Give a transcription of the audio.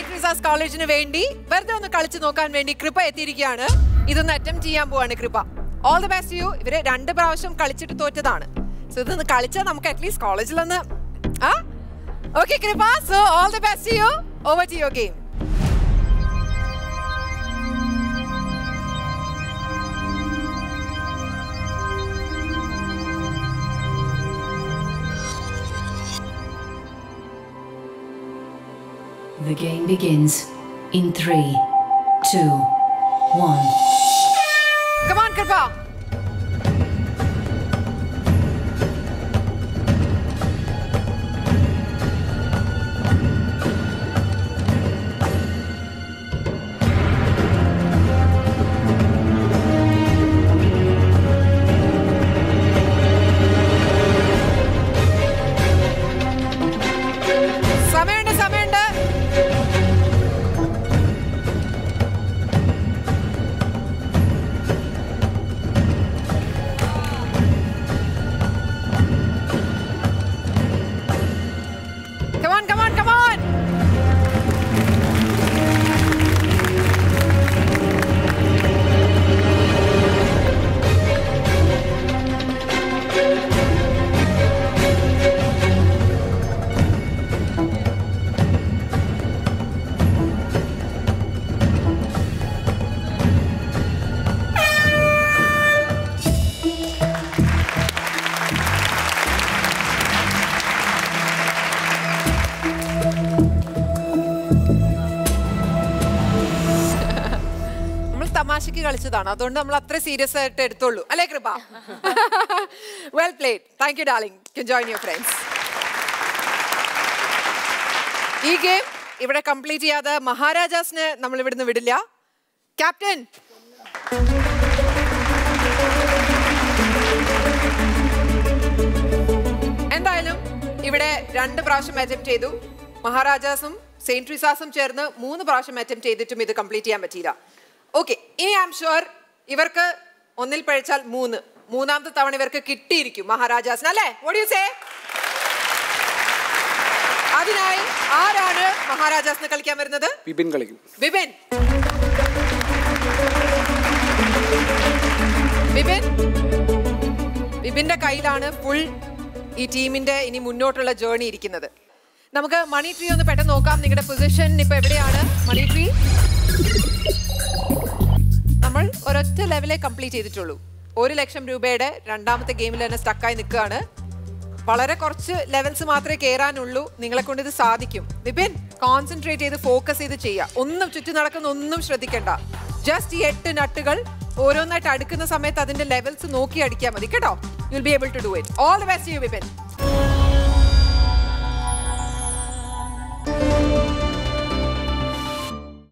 Saint Teresa's കോളേജിന് വേണ്ടി വെറുതെ ഒന്ന് കളിച്ചു നോക്കാൻ വേണ്ടി കൃപ എത്തിയിരിക്കുകയാണ്. ഇതൊന്ന് അറ്റംപ്റ്റ് ചെയ്യാൻ പോവാണ് Kripa. All the best you. ഇവര് 2 പ്രാവശ്യം കളിച്ചിട്ട് തോറ്റതാണ്. സോ ഇതൊന്ന് കളിച്ചാൽ നമുക്ക് അറ്റ്ലീസ്റ്റ് കോളേജിലൊന്ന് okay Kripa. So all the best you. Over to your game. The game begins in 3, 2, 1. Come on, Kripa. തമാശക്ക് കളിച്ചതാണ്, അതുകൊണ്ട് നമ്മൾ അത്ര സീരിയസ് ആയിട്ട് എടുത്തോളൂ അല്ലേ Kripa? Well played. Thank you darling. You can join your friends. ഈ ഗെയിം ഇവിടെ കംപ്ലീറ്റ് ചെയ്യാതെ മഹാരാജാസിനെ നമ്മൾ ഇവിടുന്ന് വിടില്ല. ക്യാപ്റ്റൻ, എന്തായാലും ഇവിടെ 2 പ്രാവശ്യം അറ്റംപ്റ്റ് ചെയ്തു. മഹാരാജാസും സെയിന്റ് ട്രീസാസും ചേർന്ന് 3 പ്രാവശ്യം അറ്റംപ്റ്റ് ചെയ്തിട്ടും ഇത് കംപ്ലീറ്റ് ചെയ്യാൻ പറ്റിയില്ല. ഓക്കെ, ഇനി ഐ ആം ഷുവർ ഇവർക്ക് ഒന്നിൽ പഴിച്ചാൽ 3, മൂന്നാമത്തെ തവണ ഇവർക്ക് കിട്ടിയിരിക്കും മഹാരാജാസിന് അല്ലേ? What do you say? അതിനായി ആരാണ് മഹാരാജാസിന് കളിക്കാൻ വരുന്നത്? വിപിൻ കളിക്കും. വിപിൻ, വിപിൻ, വിപിന്റെ കയ്യിലാണ് ഫുൾ ഈ ടീമിന്റെ ഇനി മുന്നോട്ടുള്ള ജേർണി ഇരിക്കുന്നത്. നമുക്ക് മണി ട്രീ ഒന്ന് പെട്ടെന്ന് നോക്കാം. നിങ്ങളുടെ പൊസിഷൻ ഇപ്പൊ എവിടെയാണ്? മണി ട്രീ നമ്മൾ ഒരൊറ്റ ലെവലേ കംപ്ലീറ്റ് ചെയ്തിട്ടുള്ളൂ. 1 ലക്ഷം രൂപയുടെ 2ാമത്തെ ഗെയിമിൽ തന്നെ സ്റ്റക്കായി നിൽക്കുകയാണ്. വളരെ കുറച്ച് ലെവൽസ് മാത്രമേ കയറാനുള്ളൂ. നിങ്ങളെ കൊണ്ട് ഇത് സാധിക്കും. വിപിൻ, കോൺസെൻട്രേറ്റ് ചെയ്ത് ഫോക്കസ് ചെയ്ത് ചെയ്യുക. ഒന്നും ചുറ്റി നടക്കുന്ന ഒന്നും ശ്രദ്ധിക്കണ്ട. ജസ്റ്റ് ഈ 8 നട്ടുകൾ ഓരോന്നായിട്ട് അടുക്കുന്ന സമയത്ത് അതിന്റെ ലെവൽസ് നോക്കി അടിക്കാൻ മതി കേട്ടോ. You will be able to do it. All the best you Vipin.